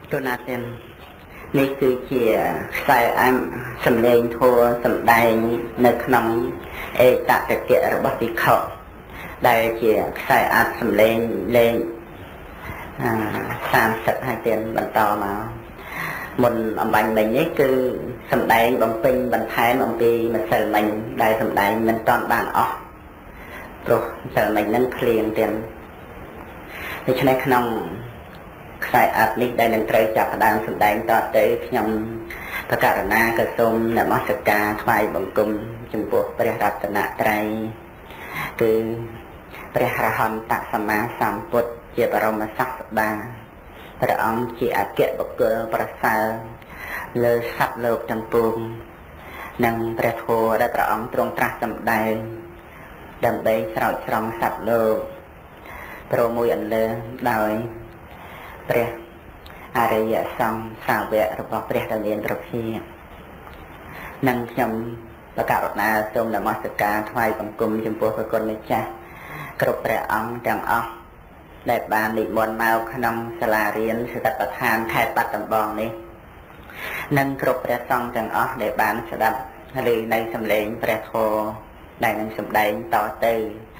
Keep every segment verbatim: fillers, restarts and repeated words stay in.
tôi nói thêmនេះគឺជាខ្សែអំសំឡេងធัวសម្ដែងនៅក្នុងអេតតកៈរបស់ភិក្ខុដែលជាខ្សែអាត់សំឡេងលេងសាមសិបហើយទៀតបន្តមកមុនអំបញ្ញមិញនេះគឺសម្ដែងបំពេញបន្ថែមអំពីម្សិលមិញដែលសម្ដែងមិនតាន់បានអស់ព្រោះម្សិលមិញហ្នឹងភ្លៀងទៀតដូច្នេះក្នុងខ្សែអាត់នេះដែលនឹងត្រូវចាប់ផ្ដើមសម្ដែងតទៅខ្ញុំប្រកាសណាក៏សូមនមស្ការថ្វាយបង្គំចំពោះព្រះរតនត្រ័យគឺព្រះរហន្តសម្មាសម្ពុទ្ធជាបរមសាស្តាព្រះអង្គជាអគ្គបុគ្គលប្រសើរលើសត្វលោកទាំងពួងនិងព្រះធម៌ដែលព្រះអង្គទ្រង់ត្រាស់សម្ដែងដើម្បីស្រោចស្រង់សត្វលោកព្រមមួយអន្លើដោយព្រះអរិយសង្ឃសាវករបស់ព្រះតមានប្រភានិងខ្ញុំប្រកាសណាសូមនមស្ការថ្វាយបង្គំចំពោះព្រះគុណម្ចាស់គ្រប់ព្រះអង្គទាំងអស់ដែលបាននិមន្តមកក្នុងសាលារៀនសតិប្បដ្ឋានខេត្តបាត់ដំបងនេះនិងគ្រប់ព្រះសង្ឃទាំងអស់ដែលបានស្ដាប់ឬនៅសំឡេងព្រះធម៌ដែលនឹងសម្ដែងតទៅ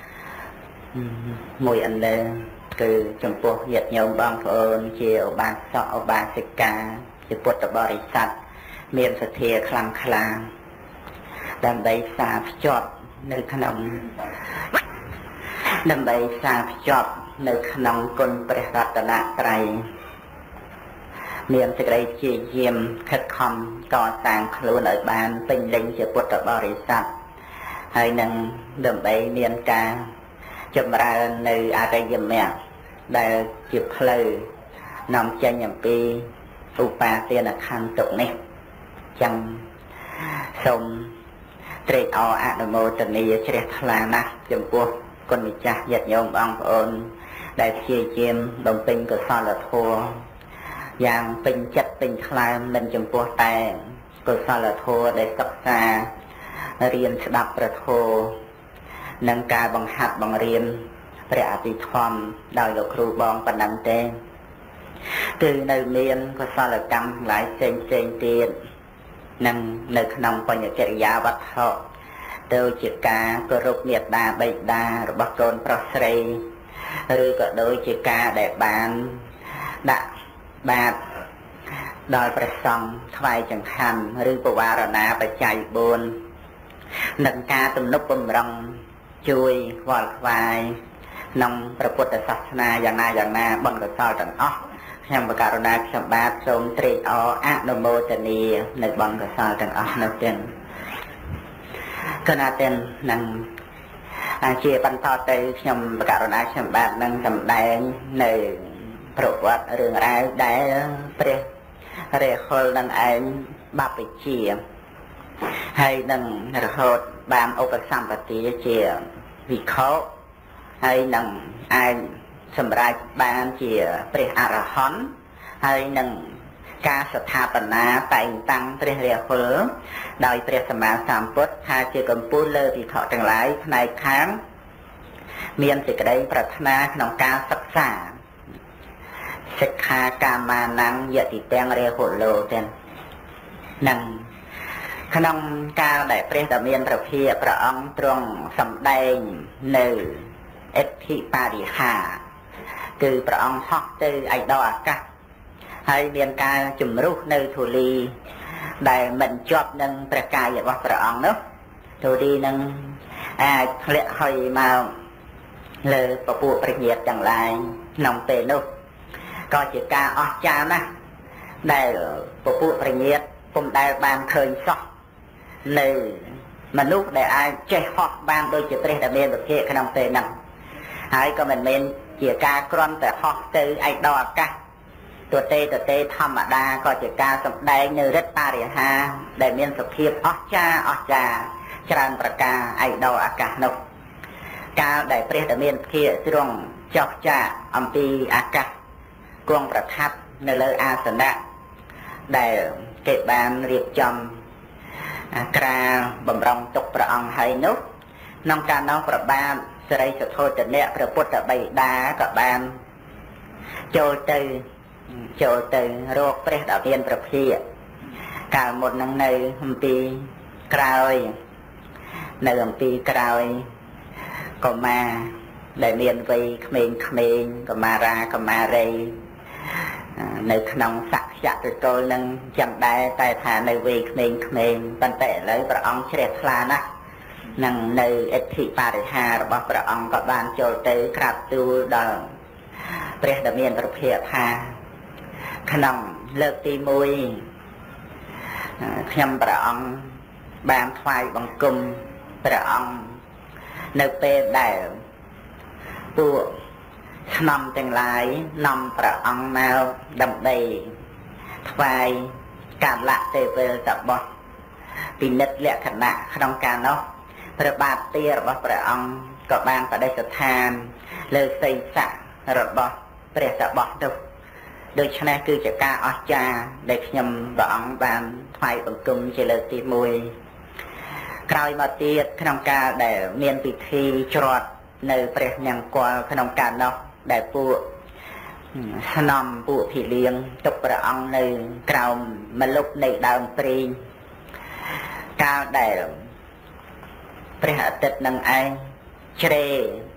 មួយអន្លើគឺចំពោះញាតិញោមបងប្អូនជាឧបាសកឧបាសិកាជាពុទ្ធបរិស័ទមានសទ្ធាខ្លាំងក្លាដើម្បីផ្សារភ្ជាប់នៅក្នុងដើម្បីផ្សារភ្ជាប់នៅក្នុងគុណព្រះរតនត្រ័យមានសេចក្តីជាយាមខិតខំកសាងខ្លួនឲ្យបានពេញលេញជាពុទ្ធបរិស័ទហើយនឹងដើម្បីមានការចម្រើននៅអរិយមគ្គដែលជាផ្លូវនាំចេញអំពីឧបាទានខណ្ឌទុកនេះចឹងសូមត្រេកអរអនុមោទនាជ្រះថ្លាណាស់ចំពោះគុណម្ចាស់ញាតិញោមបងប្អូនដែលព្យាយាមបំពេញកុសលធម៌យ៉ាងពេញចិត្តពេញថ្លើមមិនចំពោះតែកុសលធម៌ដែលសិក្សារៀនស្ដាប់ព្រះធម៌និងការបង្ហាត់បង្រៀនព្រះអភិធម្មដោយលោកគ្រូបងប៉ុណ្ណឹងទេគឺនៅមានកុសលកម្មទាំងឡាយផ្សេងផ្សេងទៀតនិងនៅក្នុងបញ្ញកិរិយាវត្ថុទៅជាការគោរពមេត្តាបិតារបស់កូនប្រុសស្រីឬក៏ដូចជាការដែលបានដាក់បាតដល់ព្រះសង្ឃថ្វាយចង្ហាន់ឬបវារណាបច្ច័យបួននិងការទំនុកបំរុងជួយខ្វល់ខ្វាយក្នុងព្រះពុទ្ធសាសនាយ៉ាងណាយ៉ាងណាបុណ្យកុសលទាំងអស់ខ្ញុំបកករណាខ្ញុំបាទសូមត្រេកអរអនុមោទនានៅបុណ្យកុសលទាំងអស់នោះទាំងគណៈទាំងនឹងជាបន្តទៅខ្ញុំបកករណាខ្ញុំបាទនឹងសម្ដែងនៅប្រវត្តិរឿងរ៉ាវដែលព្រះរាហុលនឹងឯងបព្វជិហើយនឹងរហូតបានឧបសម្បទាជាវិខោហើយនឹងអាចសម្រេចបានជាព្រះអរហន្តហើយនឹងការស្ថាបនាតែងតាំងព្រះរាហុលដោយព្រះសម្មាសម្ពុទ្ធថាជាកម្ពូលលើវិខទាំងឡាយផ្នែកខាងមានសេចក្តីប្រាថ្នាក្នុងការសិក្សាសិក្ខាកាមានំយតិទាំងរាហុលោទាំងនឹងក្នុងកាលដែលព្រះតមានប្រភាព្រះអង្គទ្រង់សម្ដែងនៅអិទ្ធិបរិហាគឺព្រះអង្គហោះទៅឯកអាកាសហើយមានការជំរុះនៅធូលីដែលមិនជាប់នឹងព្រះកាយរបស់ព្រះអង្គនោះធូលីនឹងអាចធ្លាក់ហុយមកលើពពួកព្រះញាតិទាំងឡាយក្នុងពេលនោះក៏ជាការអស្ចារ្យណាស់ដែលពពួកព្រះញាតិពុំដែលបានឃើញសោះនៅមនុស្សដែលអាចចេះហោះបានដូចជាព្រះតមានវិភាកក្នុងពេលហ្នឹងហើយក៏មិនមែនជាការគ្រាន់តែហោះទៅឯកដល់អាកាសទទេទទេធម្មតាក៏ជាការសម្ដែងនៅរិទ្ធបរិហាដែលមានសភាពអស្ចារ្យអស្ចារ្យច្រើនប្រការឯកដល់អាកាសនោះកាលដែលព្រះតមានវិភាកទ្រង់ចោះចាកអំពីអាកាសគង់ប្រថាប់នៅលើអាសនៈដែលគេបានរៀបចំក្រាលបំរុងទុកព្រះអង្គហើយនោះក្នុងការនោះប្របាទសិរីសទ្ធោទនៈព្រះពុទ្ធបិតាក៏បានចូលទៅចូលទៅរកព្រះដ៏មានប្រភាកកាលមុននឹងនៅអំពីក្រោយនៅអំពីក្រោយកុមារដែលមានវ័យក្មេងក្មេងកុមារាកុមារីនៅក្នុងសក្យៈទល់នឹងចឹងដែរតែថានៅវ័យក្មេងក្មេងប៉ុន្តែឥឡូវព្រះអង្គជ្រះថ្លាណាស់នឹងនៅអិទ្ធិបរិហារបស់ព្រះអង្គក៏បានចូលទៅក្រាបទូលដល់ព្រះដ៏មានប្រភាកថាក្នុងលើកទីមួយខ្ញុំព្រះអង្គបានថ្វាយបង្គំព្រះអង្គនៅពេលដែលពួកស្នំទាំងឡាយនាំព្រះអង្គមកដើម្បីថ្វាយកាលៈទេវលតបោះពិនិត្យលក្ខណៈក្នុងការនោះព្រះបាទទារបស់ព្រះអង្គក៏បានបដិស្ថានលើសីស័ករបស់ព្រះតបោះនោះដូច្នេះគឺជាការអស្ចារ្យដែលខ្ញុំព្រះអង្គបានថ្វាយបង្គំជាលើកទីមួយក្រោយមកទៀតក្នុងការដែលមានពិធីច្រត់នៅព្រះនង្គ័លក្នុងការនោះដែលពួកស្នំពួកភីលៀងទុកព្រះអង្គនៅក្រោមម្លប់នៃដើមព្រីងកាលដែលព្រះអាទិត្យនឹងឯងជ្រេ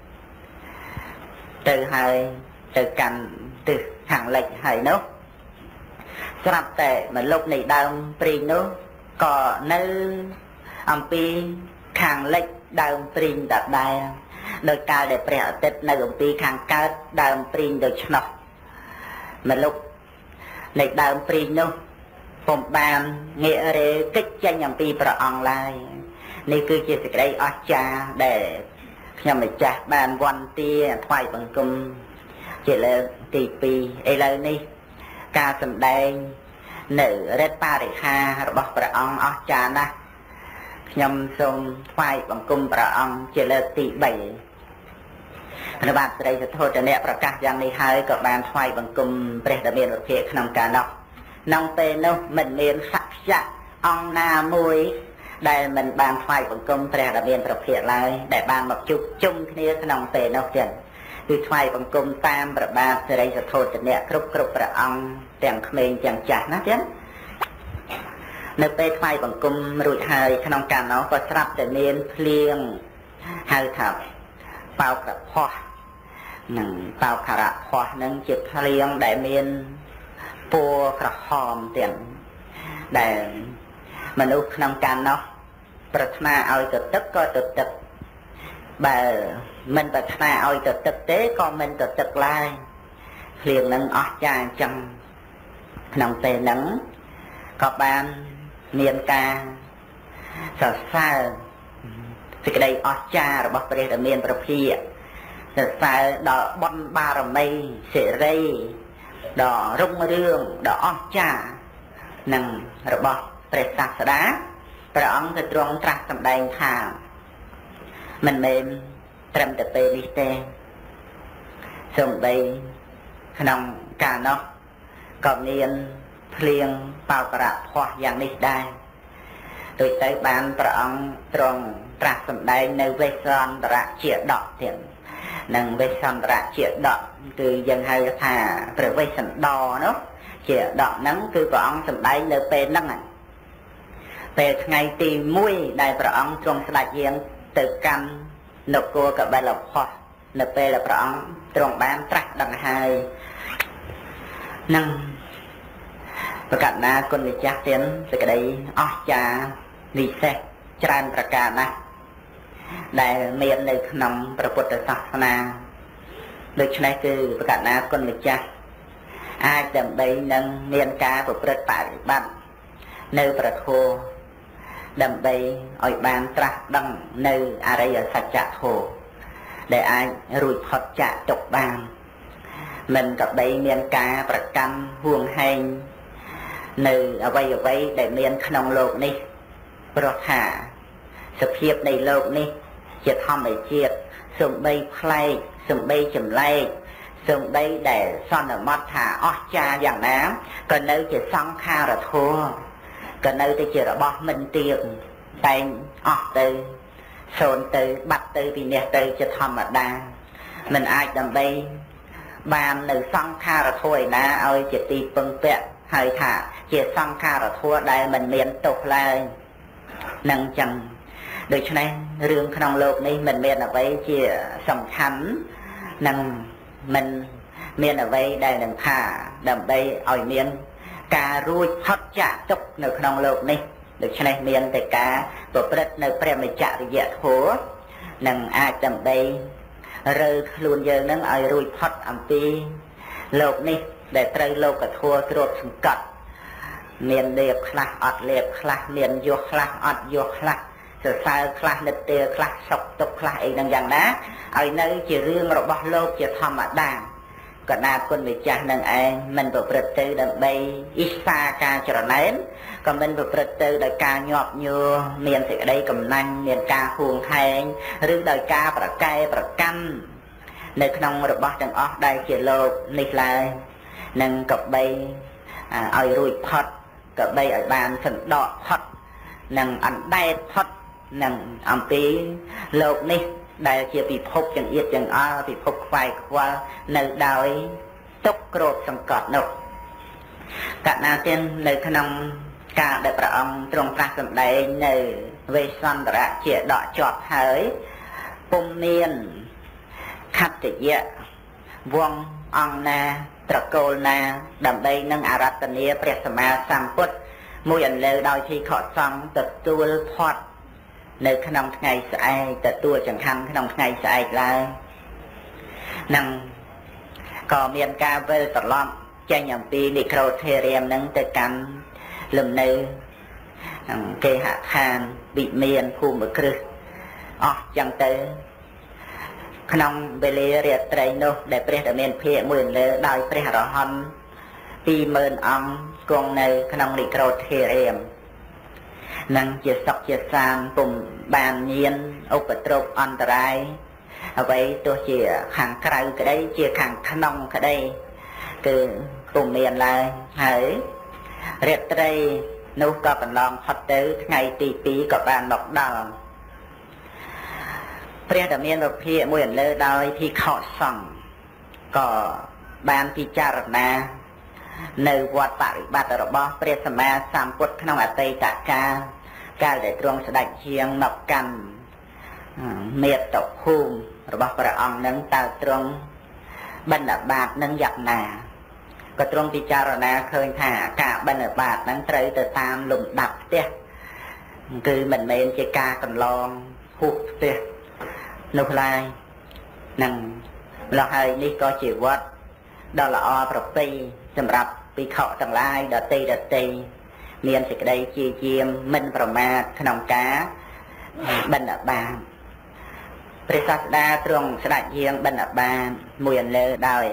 ទៅហើយទៅកាន់ទិសខាងលិចហើយនោះស្រាប់តែម្លប់នៃដើមព្រីងនោះក៏នៅអំពីខាងលិចដើមព្រីងដដែលដោយកាលដែលព្រះអាទិត្យនៅអំពីខាងកើតដើមព្រីងដូច្នោះម្លប់នៃដើមព្រីងនោះពុំបានងាករេកិច្ចចេញអំពីព្រះអង្គឡើយនេះគឺជាសេចក្តីអស្ចារ្យដែលខ្ញុំម្ចាស់បានវន្ទាថ្វាយបង្គំជាលើកទីពីរឥឡូវនេះការសម្ដែងនៅរិទ្ធបរិហារបស់ព្រះអង្គអស្ចារ្យណាស់ខ្ញុំសូមថ្វាយបង្គំព្រះអង្គជាលើកទីបីព្រះបាទស្រីសទ្ធោទនៈប្រកាសយ៉ាងនេះហើយក៏បានថ្វាយបង្គំព្រះដ៏មានវិភាកក្នុងការនោះក្នុងពេលនោះមិនមានសក្យៈអង្គណាមួយដែលមិនបានថ្វាយបង្គំព្រះដ៏មានប្រភាកឡើយដែលបានមកជួបជុំគ្នាក្នុងពេលនោះចឹងគឺថ្វាយបង្គំតាមព្រះបាទស្រីសទ្ធោទនៈគ្រប់គ្រប់ព្រះអង្គទាំងក្មេងទាំងចាស់ណាចឹងនៅពេលថ្វាយបង្គំរួចហើយក្នុងការនោះក៏ស្រាប់តែមានភ្លៀងហៅថាបោកក្រផោះនឹងបោកការៈផោះនឹងជាភ្លៀងដែលមានពណ៌ក្រហមទាំងដែលមនុស្សក្នុងការនោះប្រាថ្នាឲ្យទៅទឹកក៏ទៅទឹកបើមិនប្រាថ្នាឲ្យទៅទឹកទេក៏មិនទៅទឹកឡើយភ្លៀងនឹងអស្ចារ្យអញ្ចឹងក្នុងពេលហ្នឹងក៏បានមានការសរសើរសេចក្តីអស្ចារ្យរបស់ព្រះដ៏មានប្រភាកសរសើរដល់បុណ្យបារមីសិរីដ៏រុងរឿងដ៏អស្ចារ្យនឹងរបស់ព្រះសាស្តាព្រះអង្គក៏ទ្រង់ត្រាស់សម្ដែងថាមិនមែនត្រឹមតែពេលនេះទេសូម្បីក្នុងកាលនោះក៏មានភ្លៀងបោកប្រាក់ផោះយ៉ាងនេះដែរដូចទៅបានព្រះអង្គទ្រង់ត្រាស់សម្ដែងនៅវេស្សន្តរជាដកទៀតនិងវេស្សន្តរជាដកគឺយើងហៅថាព្រះវេស្សន្តរនោះជាដកហ្នឹងគឺព្រះអង្គសម្ដែងនៅពេលហ្នឹងពេលថ្ងៃទីមួយដែលព្រះអង្គទ្រង់ស្ដេចយាងទៅកាន់នគរកបិលភស្តុនៅពេលដែលព្រះអង្គទ្រង់បានត្រាស់ដឹងហើយនឹងប្រកាសណាគុណម្ចាស់ទានសេចក្តីអស្ចារ្យវិសេសច្រើនប្រការណាស់ដែលមាននៅក្នុងព្រះពុទ្ធសាសនាដូច្នេះគឺប្រកាសណាគុណម្ចាស់អាចដើម្បីនឹងមានការប្រព្រឹត្តបរិបត្តិនៅព្រះធម៌ដើម្បីឲ្យបានត្រាស់ដឹងនៅអរិយសច្ចធម៌ដែលអាចរួចផុតចាកទុក្ខបានមិនក៏បីមានការប្រកាន់ហួងហែងនៅអ្វីអ្វីដែលមានក្នុងโลกនេះព្រោះថាសភាពនៃโลกនេះជាធម្មជាតិសំបីប្លែកសំបីចម្លែកសំបីដែលសន្មត់ថាអស្ចារ្យយ៉ាងណាក៏នៅជាសង្ខារធម៌ក៏នៅតែជារបស់មិនទៀងតែងអស់ទៅសូន្យទៅបាត់ទៅពីនេះទៅជាធម្មតាមិនអាចដើម្បី bànនៅសង្ខារធัวឯណាឲ្យជាទីពឹងពាក់ហើយថាជាសង្ខារធัวដែលមិនមានទោសឡើយនឹងចឹងដូច្នេះរឿងក្នុងលោកនេះមិនមានអ្វីជាសំខាន់នឹងមិនមានអ្វីដែលនឹងថាដើម្បីឲ្យមានការរួចផុតចាកទុក្ខនៅក្នុងលោកនេះដូច្នេះមានតែការប្រព្រឹត្តនៅព្រះមច្ចរិយធម៌នឹងអាចដើម្បីរើខ្លួនយើងនឹងឲ្យរួចផុតអំពីលោកនេះដែលត្រូវលោកធម៌គ្របសង្កត់មានលៀបខ្លះអត់លៀបខ្លះមានយោខ្លះអត់យោខ្លះសរសើរខ្លះនិទាខ្លះសុខទុក្ខខ្លះអីហ្នឹងយ៉ាងណាឲ្យនៅជារឿងរបស់លោកជាធម្មតាកណាគុណម្ចាស់នឹងឯងមិនប្រព្រឹត្តទៅដើម្បីអ៊ីសាការច្រណែនក៏មិនប្រព្រឹត្តទៅដោយការញាប់ញួរមានសេចក្តីកំណាញ់មានការហួងហែងឬដោយការប្រកែប្រកាន់នៅក្នុងរបស់ទាំងអស់ដែលជាលោកនេះឡើយនឹងកបីឲ្យរួចផុតកបីឲ្យបានសន្តកផុតនឹងអណ្ដែតផុតនឹងអំពីលោកនេះដែលជាពិភពចង្អៀតចង្អល់ពិភពខ្វាយខ្វល់នៅដោយទុកគ្របសង្កត់នោះកណាទៀតនៅក្នុងការដែលព្រះអង្គទ្រង់ប្រាស់សម្ដែងនៅវេសន្តរៈជាដកជាប់ហើយពុំមានខត្តយៈវងអង្គណាត្រកូលណាដើម្បីនឹងអារាធនាព្រះសម្មាសម្ពុទ្ធមួយអន្លើដោយទីខកសង្ឃទទួលផាត់នៅក្នុងថ្ងៃស្អែកទទួលចង្ហាន់ក្នុងថ្ងៃស្អែកឡើយនឹងក៏មានការវិលត្រឡប់ចេញអំពីនិក្រូធេរាមនឹងទៅកាន់លំនៅគេហដ្ឋានវិមានភូមិគ្រឹះអស់ចឹងទៅក្នុងវេលារាត្រីនោះដែលព្រះតមានភិក្ខមួយលើដោយព្រះអរហន្តពីរម៉ឺនអង្គគង់នៅក្នុងនិក្រូធេរាមនឹងជាសុខជាសានពុំបានញៀនឧបទ្រពអន្តរាយអ្វីទោះជាខាងក្រៅក្តីជាខាងក្នុងក្តីគឺពុំមានឡើយហើយរាត្រីនោះក៏កន្លងផុតទៅថ្ងៃទីពីរក៏បានមកដល់ព្រះតមានរភិមួយអន្លើដោយភិក្ខុសង្ឃក៏បានពិចារណានៅវត្តបរិបត្តិរបស់ព្រះសម្មាសម្ពុទ្ធក្នុងអតីតកាលកាលដែលទ្រង់ស្ដេចជាងមកកាន់មេត្តភូមិរបស់ព្រះអង្គនឹងតើទ្រង់បណ្ឌបាតនឹងយ៉ាងណាក៏ទ្រង់ពិចារណាឃើញថាការបណ្ឌបាតនឹងត្រូវទៅតាមលំដាប់ផ្ទះគឺមិនមែនជាការកន្លងហួសផ្ទះនោះឡើយនឹងម្ល៉េះហើយនេះក៏ជាវត្តដ៏ល្អប្រពៃសម្រាប់ភិក្ខុទាំងឡាយដតីដតីមានសេចក្តីជាយាមមិនប្រមាទក្នុងការបណ្ឌបាតព្រះសាស្តាទ្រង់ស្ដេចយាងបណ្ឌបាតមួយអន្លើដោយ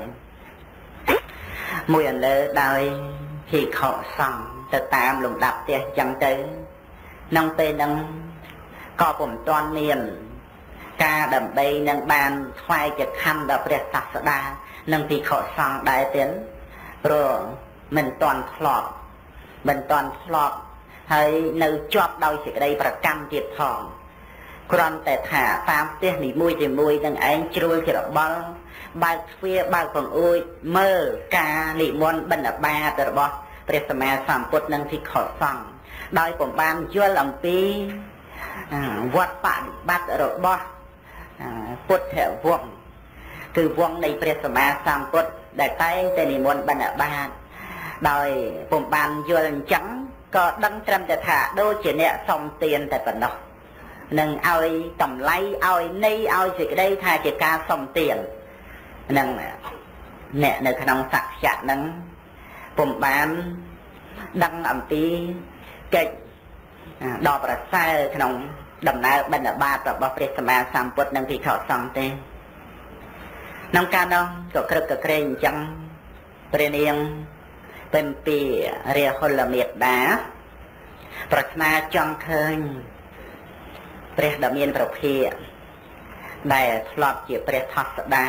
មួយអន្លើដោយភិក្ខុសង្ឃទៅតាមលំដាប់ផ្ទះចឹងទៅក្នុងពេលហ្នឹងក៏ពុំទាន់មានការដើម្បីនឹងបានថ្វាយចក្ខន្ធដល់ព្រះសាស្តានិងភិក្ខុសង្ឃដែរទៀតព្រោះមិនទាន់ធ្លាប់មិនទាន់ធ្លាប់ហើយនៅជាប់ដោយសេចក្តីប្រកម្មទៀតផងគ្រាន់តែថាតាមផ្ទះនីមួយជាមួយនឹងឯងជ្រួលច្របល់បើកទ្វារបើកបង្អួចមើលការនិមន្តបណ្ឌបាតរបស់ព្រះសម្មាសម្ពុទ្ធនិងភិក្ខុសង្ឃដោយពុំបានយល់អំពីវត្តបដិបត្តិរបស់ពុទ្ធវង្សគឺវង្សនៃព្រះសម្មាសម្ពុទ្ធដែលតែងតែនិមន្តបណ្ឌបាតដោយពុំបានយល់អញ្ចឹងក៏ដឹងត្រឹមតែថាដូចជាអ្នកសុំទានតែប៉ុណ្ណោះនឹងឲ្យតម្លៃឲ្យន័យឲ្យសេចក្តីថាជាការសុំទាននឹងអ្នកនៅក្នុងសក្យៈនឹងពុំបានដឹងអំពីកិច្ចដ៏ប្រសើរក្នុងដំណើរបណ្ឌបាតរបស់ព្រះសម្មាសម្ពុទ្ធនិងភិក្ខុសង្ឃទេក្នុងការនោះក៏ក្រឹកក៏ក្រែងអញ្ចឹងព្រះនាងពេញពីរាហុលមេត្តាប្រាថ្នាចង់ឃើញព្រះដ៏មានប្រភាកដែលធ្លាប់ជាព្រះថស្តា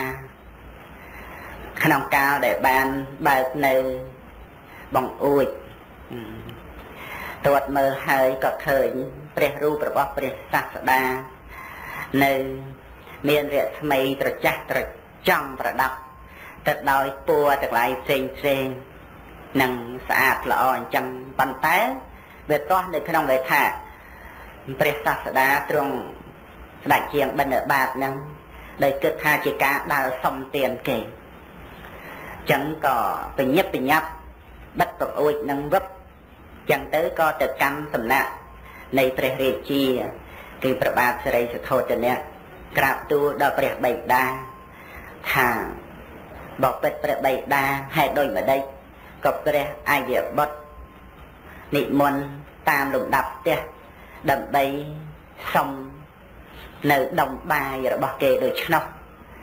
ក្នុងកាលដែលបានបើកនៅបង្អួចតួតមើលហើយក៏ឃើញព្រះរូបរបស់ព្រះសាស្តានៅមានរស្មីត្រចះត្រចង់ប្រដាប់ទៅដោយពួរទាំងឡាយផ្សេងផ្សេងនឹងស្អាតល្អអញ្ចឹងប៉ុន្តែវាទាស់នៅក្នុងន័យថាព្រះសាស្តាទ្រង់ស្ដេចជាងបិណ្ឌបាតហ្នឹងដោយគិតថាជាការដើរសុំទានគេអញ្ចឹងក៏បញ្ញាប់បញ្ញាប់បិទប្រអួចនឹងវឹបអញ្ចឹងទៅក៏ទៅកម្មសំណាក់នៃព្រះរាជាគឺព្រះបាទសិរីសទ្ធោទនៈក្រាបទូលដល់ព្រះបិតាថាបបិទ្ធព្រះបិតាហេតុដូចម្ដេចក៏ព្រះអាយបុត្រនិមន្តតាមលំដាប់ផ្ទះដើម្បីសុំនៅដុំបាយរបស់គេដូច្នោះ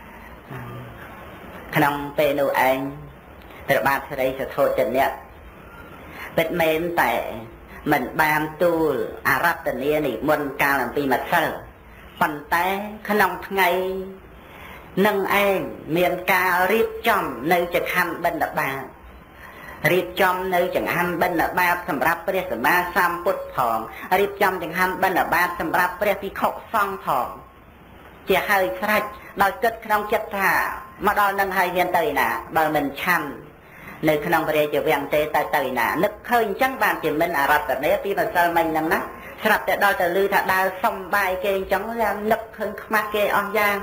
ក្នុងពេលនោះឯងព្រះបាទសិរីសទ្ធោទនៈពិតមែនតែមិនបានទូលអារតនានិមន្តកាលអំពីម្សិលប៉ុន្តែក្នុងថ្ងៃនឹងឯងមានការរៀបចំនៅចង្ហាន់បិណ្ឌបាតរៀបចំនៅចង្ហាន់បិណ្ឌបាតសម្រាប់ព្រះសម្មាសម្ពុទ្ធផងរៀបចំចង្ហាន់បិណ្ឌបាតសម្រាប់ព្រះភិក្ខុសង្ឃផងជាហើយស្រេចដោយគិតក្នុងចិត្តថាមកដល់នឹងហើយមានទៅណាបើមិនឆាន់នៅក្នុងព្រះរាជវាំងទេទៅទៅណានឹកឃើញអញ្ចឹងបានជាមិនអរតនាពីម្សិលមិញហ្នឹងណាស្រាប់តែដល់ទៅឮថាដើរសុំបាយគេអញ្ចឹងនឹកឃើញខ្មាស់គេអស់យ៉ាង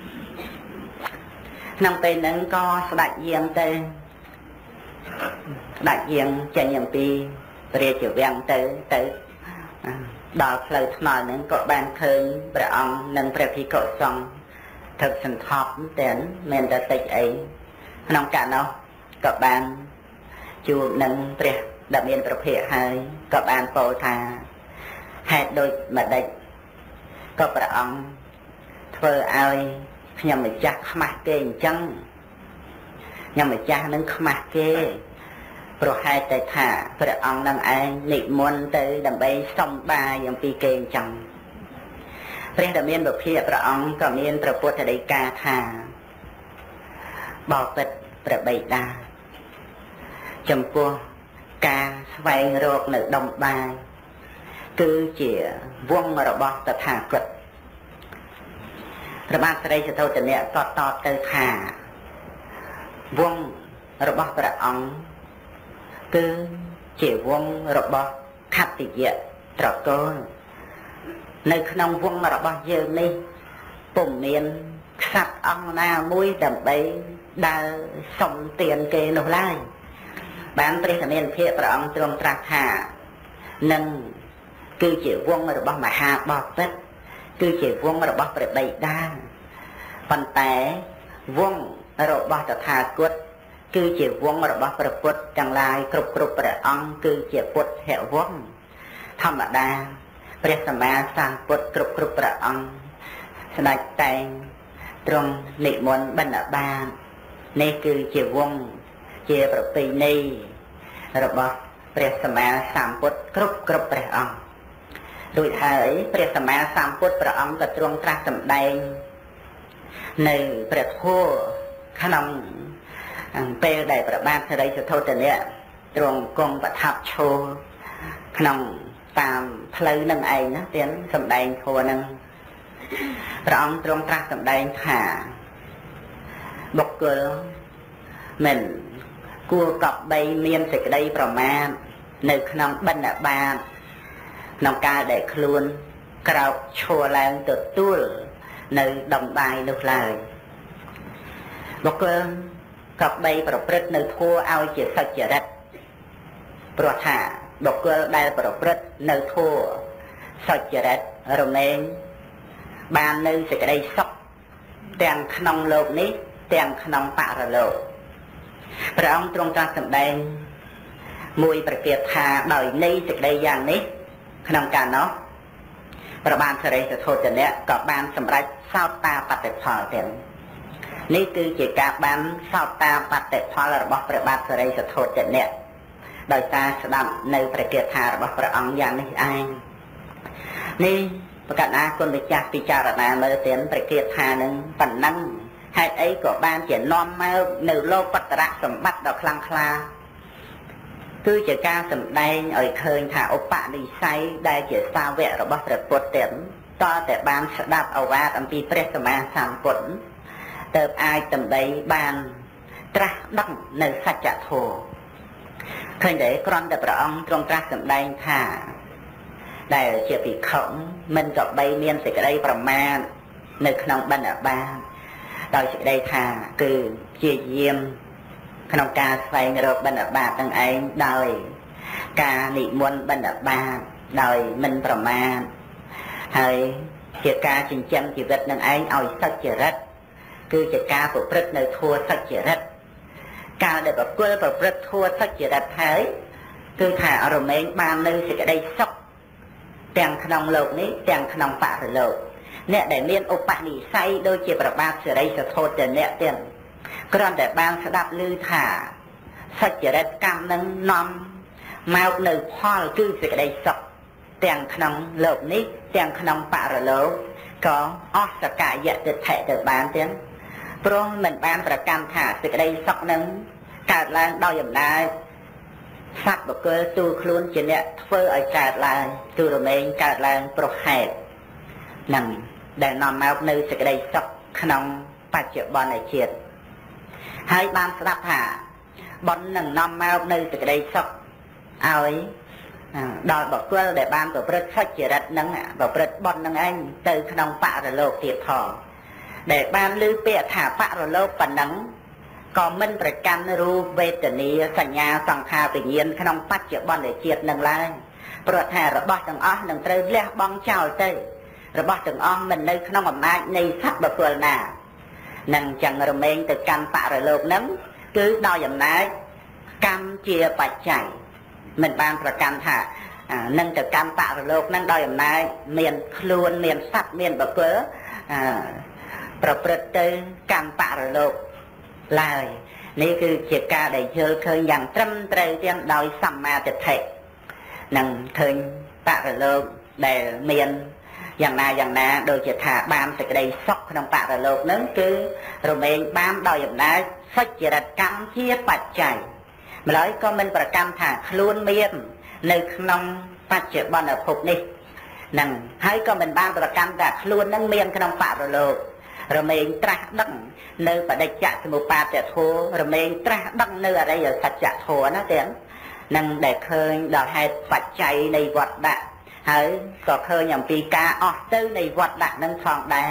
ក្នុងពេលហ្នឹងក៏ស្ដេចយាងទៅស្ដេចយាងចេញអំពីព្រះរាជវាំងទៅទៅដល់ផ្លូវថ្នល់ហ្នឹងក៏បានឃើញព្រះអង្គនិងព្រះភិក្ខុសង្ឃថឹកសន្ធប់តែមិនតែតិចអីក្នុងកាលនោះក៏បានជួបនឹងព្រះដែលមានប្រភេទហើយក៏បានពោលថាហេតុដូចម្ដេចក៏ព្រះអង្គធ្វើឲ្យខ្ញុំម្ចាស់ខ្មាស់គេអញ្ចឹងខ្ញុំម្ចាស់នឹងខ្មាស់គេប្រហែលតែថាព្រះអង្គនឹងឯងនិមន្តទៅដើម្បីសុំបាយអំពីគេអញ្ចឹងព្រះដែលមានប្រភេទព្រះអង្គក៏មានព្រះពុទ្ធដីកាថាបបិទ្ធព្រះបិតាចំពោះការស្វែងរកនៅដុំបាយគឺជាវងរបស់តថាគតព្រះបាទសិរីសទ្ធោទនៈតតតទៅថាវងរបស់ព្រះអង្គគឺជាវងរបស់ខត្តយៈត្រកូលនៅក្នុងវងរបស់យើងនេះពុំមានក្សត្រអង្គណាមួយដើម្បីដើរសុំទានគេនោះឡើយបានព្រះធមានភិក្ខព្រះអង្គទ្រង់ត្រាស់ថានឹងគឺជាវងរបស់មហាបពិតគឺជាវងរបស់ព្រះបិតាប៉ុន្តែវងរបស់តថាគតគឺជាវងរបស់ព្រះពុទ្ធទាំងឡាយគ្រប់គ្រប់ព្រះអង្គគឺជាពុទ្ធវងធម្មតាព្រះសម្មាសម្ពុទ្ធគ្រប់គ្រប់ព្រះអង្គស្ដេចតែងទ្រង់និមន្តបិណ្ឌបាតនេះគឺជាវងជាប្រពៃណីរបស់ព្រះសម្មាសម្ពុទ្ធគ្រប់គ្រប់ព្រះអង្គរួចហើយព្រះសម្មាសម្ពុទ្ធព្រះអង្គក៏ទ្រង់ត្រាស់សម្ដែងនៅព្រះធម៌ក្នុងពេលដែលព្រះបាទសិរីសទ្ធោទនៈទ្រង់គង់ប្រថាប់ឈរក្នុងតាមផ្លូវនឹងឯងណាទៀតសម្ដែងធម៌នឹងព្រះអង្គទ្រង់ត្រាស់សម្ដែងថាបុគ្គលមិនគួរកប់បីមានសេចក្តីប្រមាទនៅក្នុងបិណ្ឌបាតក្នុងកាលដែលខ្លួនក្រោកឈរឡើងទទួលនៅដុំបាយនោះឡើយបុគ្គលកប់បីប្រព្រឹត្តនៅធម៌ឲ្យជាសុចរិតព្រោះថាបុគ្គលដែលប្រព្រឹត្តនៅធម៌សុចរិតរមែងបាននៅសេចក្តីសុខទាំងក្នុងលោកនេះទាំងក្នុងបរលោកព្រះអង្គទ្រង់ត្រាស់សម្ដែងមួយប្រកាសថាដោយនៃសេចក្តីយ៉ាងនេះក្នុងកាលនោះព្រះបាទសិរីសទ្ធោទនៈក៏បានសម្រេចសោតាបត្តិផលទាំងនេះគឺជាការបានសោតាបត្តិផលរបស់ព្រះបាទសិរីសទ្ធោទនៈដោយសារស្ដាប់នៅប្រកាសថារបស់ព្រះអង្គយ៉ាងនេះឯងនេះប្រកាសណាគុណម្ចាស់ពិចារណាមើលទាំងប្រកាសថានឹងប៉ុណ្ណឹងហេតុអីក៏បានជានាំមកនៅលោកបត្តរៈសម្បត្តិដ៏ខ្លាំងក្លាគឺជាការសម្ដែងឲ្យឃើញថាឧបនិស្ស័យដែលជាសាវករបស់ព្រះពុទ្ធទាំងតើតែបានស្ដាប់ឱវាទអំពីព្រះសម្មាសម្ពុទ្ធទៅអាចដើម្បីបាន trách đăng nơi sạch chạ thô thời để con đã bảo ông trong trách sầm đai thả đại chỉ bị khổng mình gặp bay miên sẽ cái đây bằng ma nơi khăn ban ở ba đòi sẽ đây thả từ chia diêm khăn ca xoay rồi ban ở ba tầng ấy đòi ca nị muôn ban ở ba đòi mình bằng ma hơi chia ca trình chân chỉ vật nâng ấy ỏi sắc chỉ rất cứ chia ca của rất nơi thua sắc chỉ rất ca để bảo quê bảo rất thua sắc chỉ rất thấy cứ thả ở rồi mấy ba nơi sẽ cái đây sốc tiền khăn lột ní tiền khăn bạc rồi lột nè để miên ô bạc đi say đôi chia bảo ba sẽ đây sẽ thôi tiền nè tiền còn để ban sẽ đạp lư thả sắc chỉ rất cam nâng non mau nơi hoa cứ sẽ cái đây sốc tiền khăn lột ní tiền khăn bạc rồi lột có ót sẽ cả dạ được thể được bán tiền pro mình banประกันថាសេចក្តីសុខនឹងកើតឡើងដោយអំណាចសត្វបុគ្គលទូខ្លួនជាអ្នកធ្វើឲ្យកើតឡើងទូរមែងកើតឡើងប្រហែលនឹងដែលនាំមកនៅសេចក្តីសុខក្នុងបច្ចុប្បន្នជាតិហើយបានស្ដាប់ថាបុណ្យនឹងនាំមកនៅសេចក្តីសុខឲ្យដល់បុគ្គលដែលបានប្រព្រឹត្តសុចរិតនឹងប្រព្រឹត្តបុណ្យនឹងឯងទៅក្នុងបរលោកទៀតផងដែលបានលើពាក្យថាបរលោកប៉ុណ្ណឹងក៏មិនប្រកាន់រូបវេទនាសញ្ញាសង្ខារវិញ្ញាណក្នុងបច្ចុប្បន្នជាតិនឹងឡើយព្រោះថារបស់ទាំងអស់នឹងត្រូវលះបង់ចោលទៅរបស់ទាំងអស់មិននៅក្នុងអំណាចនៃសត្វបុគ្គលណានឹងចឹងរមែងទៅកាន់បរលោកនឹងគឺដោយអំណាចកម្មជាបច្ច័យមិនបានប្រកាន់ថានឹងទៅកាន់បរលោកនឹងដោយអំណាចមានខ្លួនមានសត្វមានបុគ្គលប្រព្រឹត្តទៅកម្មបរលោកឡើយនេះគឺជាការដែលយល់ឃើញយ៉ាងត្រឹមត្រូវទាំងដោយសម្មាទិដ្ឋិនឹងឃើញបរលោកដែលមានយ៉ាងណាយ៉ាងណាដូចជាថាបានសេចក្តីសុខក្នុងបរលោកនឹងគឺរមែងបានដោយអំណាចសុចរិតកម្មជាបច្ច័យម្ល៉េះក៏មិនប្រកាន់ថាខ្លួនមាននៅក្នុងបច្ចុប្បន្នភពនេះនឹងហើយក៏មិនបានប្រកាន់ថាខ្លួននឹងមានក្នុងបរលោករមែងត្រាស់ដឹងនៅបដិច្ចសមុបបាទធម៌រមែងត្រាស់ដឹងនៅអរិយសច្ចធម៌ណាទាំងនឹងដែលឃើញដល់ហេតុបច្ច័យនៃវត្តដាក់ហើយក៏ឃើញអំពីការអស់ទៅនៃវត្តដាក់នឹងផងដែរ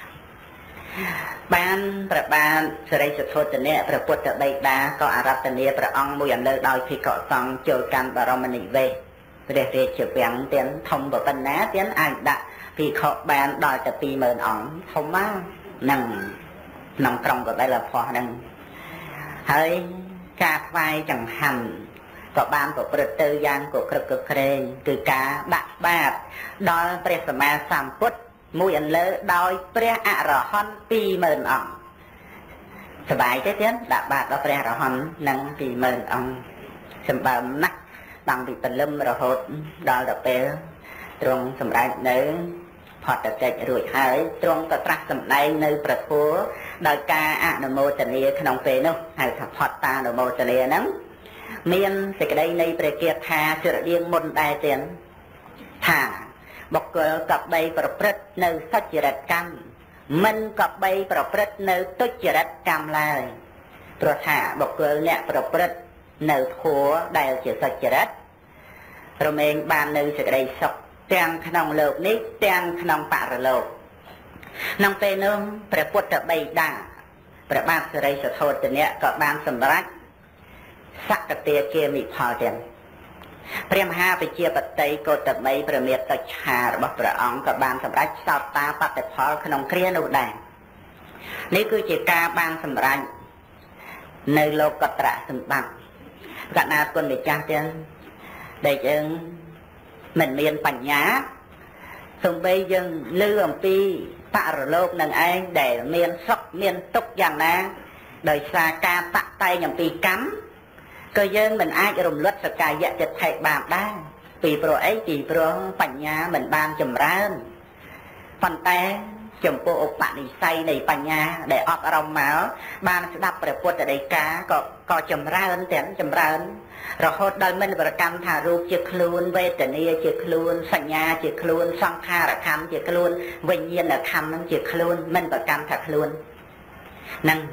បានប្របានសិរីសធតនៈព្រះពុទ្ធបិតាក៏អារាធនាព្រះអង្គមួយអន្លើដោយភិក្ខុសង្ឃចូលកាន់បរមនិវេសព្រះរាជវាំងទាំងធំប៉ុណ្ណាទាំងអាចដាក់ភិក្ខុបានដល់ទៅពីរម៉ឺនអង្គធំមកនឹងក្នុងក្រុងកបិលភ័ស្ត្រនឹងហើយការថ្វាយចង្ហាន់ក៏បានប្រព្រឹត្តទៅយ៉ាងកក្រឹកកក្រែងគឺការដាក់បាតដល់ព្រះសម្មាសម្ពុទ្ធមួយអន្លើដោយព្រះអរហន្តពីរម៉ឺនអង្គសบายទេទៀតដាក់បាតដល់ព្រះអរហន្តនឹងពីរម៉ឺនអង្គសម្បើមណាស់តាំងពីព្រលឹមរហូតដល់ដល់ពេលទ្រង់សម្រេចនៅផតកិច្ចរួចហើយទ្រង់ក៏ត្រាស់សម្ដែងនៅព្រះធម៌ដោយការអនុមោទនាក្នុងពេលនោះហៅថាផតតានុមោទនាហ្នឹងមានសេចក្តីនៃព្រះគាថាស្រដៀងមុនដែរទៀតថាបុគ្គលកបីប្រព្រឹត្តនៅសុចរិតកម្មមិនកបីប្រព្រឹត្តនៅទុច្ចរិតកម្មឡើយព្រោះថាបុគ្គលអ្នកប្រព្រឹត្តនៅធម៌ដែលជាសុចរិតរមែងបាននៅសេចក្តីសុខទាំងក្នុងលោកនេះទាំងក្នុងបរលោកក្នុងពេលនោះព្រះពុទ្ធបិតាព្រះបាទសិរីសធតនៈក៏បានសម្រេចសក្កតាជាមិផលទាំងព្រះមហាវិជ្ជាបតីកោតមីប្រមេតតច្ឆារបស់ព្រះអង្គក៏បានសម្រេចសោតតាបតិផលក្នុងគ្រានោះដែរនេះគឺជាការបានសម្រេចនៅលោកត្រៈសម្បត្តិកណ្ណាគុណម្ចាស់ទាំងដែលយើងមិនមានបញ្ញាសូម្បីយើងឮអំពីបរលោកនឹងឯងដែលមានសុខមានទុក្ខយ៉ាងណាដោយសារការតាក់តែងអំពីកម្មក៏យើងមិនអាចរំលត់សកាយៈចិត្តថេបានដែរពីព្រោះអីពីព្រោះបញ្ញាមិនបានចម្រើនប៉ុន្តែចំពោះឧបនិស្ស័យនៃបញ្ញាដែលអប់រំមកបានស្ដាប់ព្រះពុទ្ធដីកាក៏ក៏ចម្រើនទាំងចម្រើនរហូតដល់មិនប្រកាន់ថារូបជាខ្លួនវេទនាជាខ្លួនសញ្ញាជាខ្លួនសង្ខារខណ្ឌជាខ្លួនវិញ្ញាណខណ្ឌនឹងជាខ្លួនមិនប្រកាន់ថាខ្លួននឹង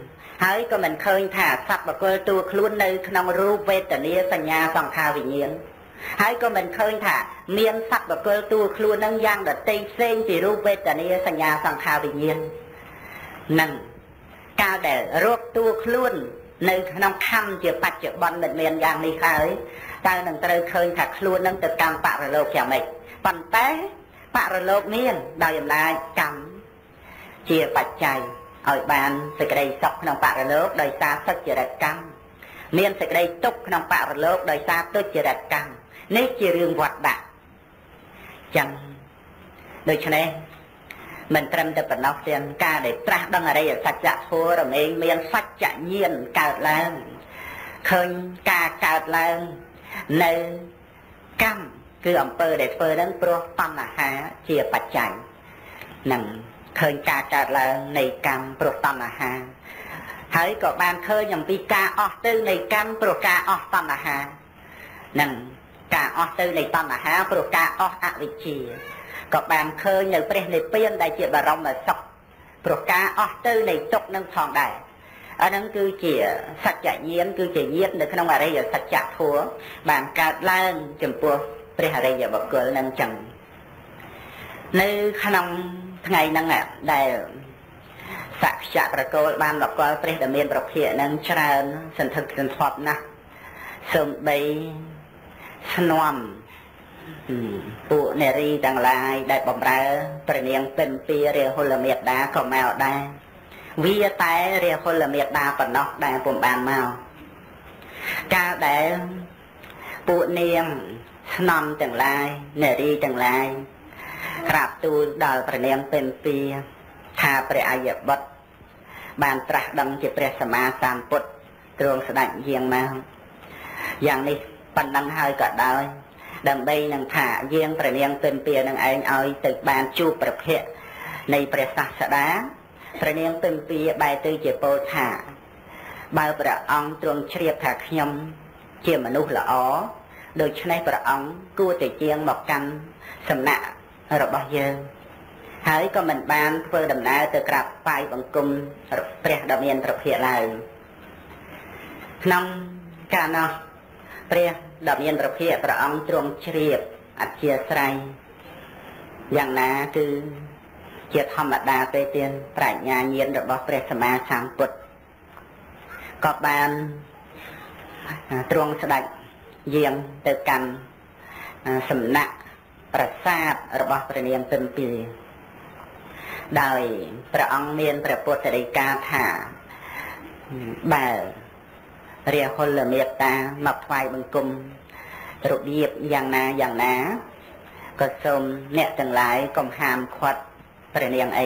ហើយក៏មិនឃើញថាសត្វបកលតួខ្លួននៅក្នុងរូបវេទនាសញ្ញាសង្ខារវិញ្ញាណហើយក៏មិនឃើញថាមានសត្វបកលតួខ្លួននឹងយ៉ាងដតីផ្សេងពីរូបវេទនាសញ្ញាសង្ខារវិញ្ញាណនឹងកាលដែលរកតួខ្លួននៅក្នុងខណ្ឌជាបច្ចុប្បន្នមិនមានយ៉ាងនេះហើយតើនឹងត្រូវឃើញថាខ្លួននឹងទៅកម្មបរលោកយ៉ាងម៉េចប៉ុន្តែបរលោកមានដោយអំណាចកម្មជាបច្ច័យឲ្យបានសេចក្តីសុខក្នុងបរលោកដោយសារសុចរិតកម្មមានសេចក្តីទុក្ខក្នុងបរលោកដោយសារទុច្ចរិតកម្មនេះជារឿងវត្តដាក់ចឹងដូច្នេះមិនត្រឹមតែប៉ុណ្ណោះទេការដែលត្រាស់ដឹងអរិយសច្ចធម៌រមែងមានសច្ចញាណកើតឡើងឃើញការកើតឡើងនៅកម្មគឺអំពើដែលធ្វើនឹងព្រោះតណ្ហាជាបច្ច័យនឹងឃើញការកើតឡើងនៃកម្មព្រោះតណ្ហាហើយក៏បានឃើញអំពីការអស់ទៅនៃកម្មព្រោះការអស់តណ្ហានឹងការអស់ទៅនៃតណ្ហាព្រោះការអស់អវិជ្ជាក៏បានឃើញនៅព្រះនិព្វានដែលជាបរមសុខព្រោះការអស់ទៅនៃទុក្ខនឹងផងដែរអាហ្នឹងគឺជាសច្ចញាណគឺជាញាណនៅក្នុងអរិយសច្ចធម៌បានកើតឡើងចំពោះព្រះអរិយបុគ្គលនឹងចឹងនៅក្នុងថ្ងៃហ្នឹងដែលសក្យប្រកូលបានបកលព្រះដែលមានប្រភពនឹងច្រើនសន្ធឹកសន្ធាប់ណាស់សូម្បីស្នំពួកនារីទាំងឡាយដែលបំរើព្រះនាងពិមពារាហុលមេត្តាក៏មកដែរវាតែរាហុលមេត្តាប៉ុណ្ណោះដែលពុំបានមកកាលដែលពួកនាងស្នំទាំងឡាយនារីទាំងឡាយក្រាបទូលដល់ព្រះនាងពិមពាថាព្រះអាយបុត្របានត្រាស់ដឹងជាព្រះសម្មាសម្ពុទ្ធទ្រង់ស្ដេចយាងមកយ៉ាងនេះប៉ុណ្ណឹងហើយក៏ដោយដើម្បីនឹងថាយាងព្រះនាងពិមពានឹងឯងឲ្យទៅបានជួបប្រភពនៃព្រះសាស្តាព្រះនាងពិមពាបែរទៅជាពោលថាបើព្រះអង្គទ្រង់ជ្រាបថាខ្ញុំជាមនុស្សល្អដូច្នេះព្រះអង្គគួរតែជាងមកកាន់សំណាក់របស់យើងហើយក៏មិនបានធ្វើដំណើរទៅក្រាបថ្វាយបង្គំព្រះដ៏មានព្រះភិក្ខឡើយក្នុងកាលនោះព្រះដ៏មានព្រះភិក្ខព្រះអង្គទ្រង់ជ្រាបអធិស្ឋានយ៉ាងណាគឺជាធម្មតាទេទៀតប្រាជ្ញាញាណរបស់ព្រះសម្មាសម្ពុទ្ធក៏បានទ្រង់ស្ដេចយាងទៅកាន់សំណាក់ប្រាសាទរបស់ព្រះនាងពិមពាដោយព្រះអង្គមានព្រះពុទ្ធដីកាថាបើរាហុលមេត្តាមកថ្វាយបង្គំរបៀបយ៉ាងណាយ៉ាងណាក៏សូមអ្នកទាំងឡាយកុំហាមឃាត់ព្រះនាងអី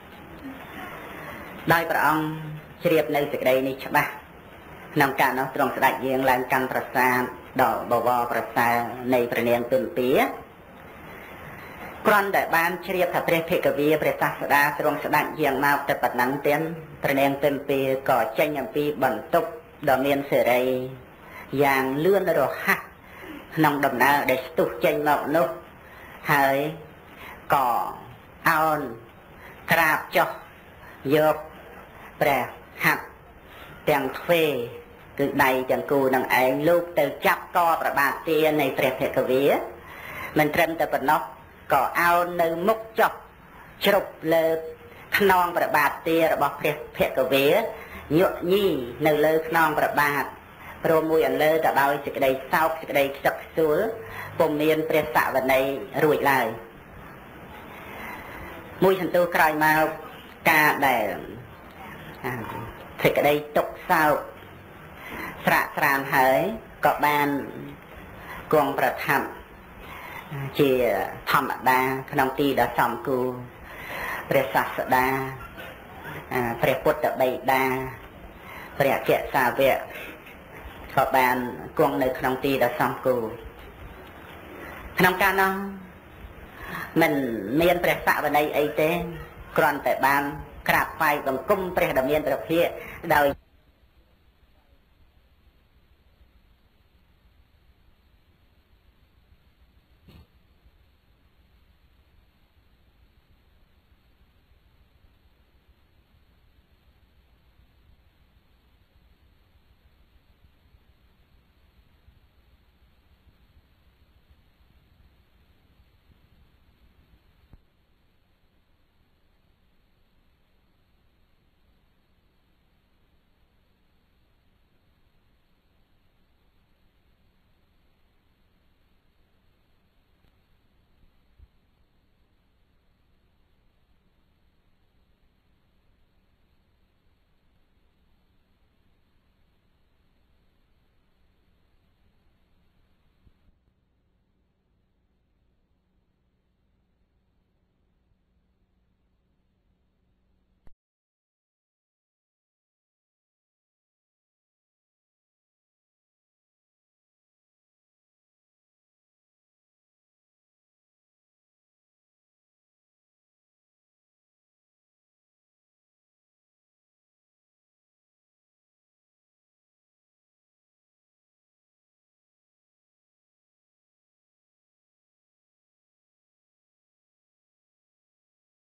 ដោយព្រះអង្គជ្រាបនៅសេចក្តីនេះច្បាស់ក្នុងការនោះទ្រង់ស្ដេចយាងឡើងកាន់ប្រាសាទដ៏បវរប្រសើរនៃព្រះនាងពិមពាគ្រាន់តែបានជ្រាបថាព្រះភិក្ខវេព្រះសាស្តាទ្រង់ស្ដេចយាងមកតែប៉ុណ្ណឹងទៀតព្រះនាងពិមពាក៏ចេញអំពីបន្ទប់ដ៏មានសេរីយ៉ាងលឿនរហ័សក្នុងដំណើរដែលស្ទុះចេញមកនោះហើយក៏អោនក្រាបចុះយកព្រះហាត់ទាំងទ្វេគឺដៃទាំងគូនឹងឯងលោកទៅចាប់កប្របាទទានៃព្រះភិក្ខវេមិនត្រឹមតែប៉ុណ្ណោះក៏អោននៅមុខចុះជ្រុបលើខ្នងប្របាទទារបស់ព្រះភិក្ខវេញក់ញីនៅលើខ្នងប្របាទព្រមមួយអន្លើទៅដោយសេចក្តីសោកសេចក្តីខ្សឹកខ្សួលពុំមានព្រះសវន័យរួចឡើយមួយសន្ទុះក្រោយមកការដែលសេចក្តីទុក្ខសោកស្រាក់ស្រានហើយក៏បានគង់ប្រថាប់ជាធម្មតាក្នុងទីដ៏សមគួរព្រះសាស្តាព្រះពុទ្ធបិតាព្រះអគ្គសាវកក៏បានគង់នៅក្នុងទីដ៏សមគួរក្នុងការនោះមិនមានព្រះសវន័យអីទេគ្រាន់តែបានក្រាបថ្វាយបង្គំព្រះដ៏មានព្រះភិក្ខដោយ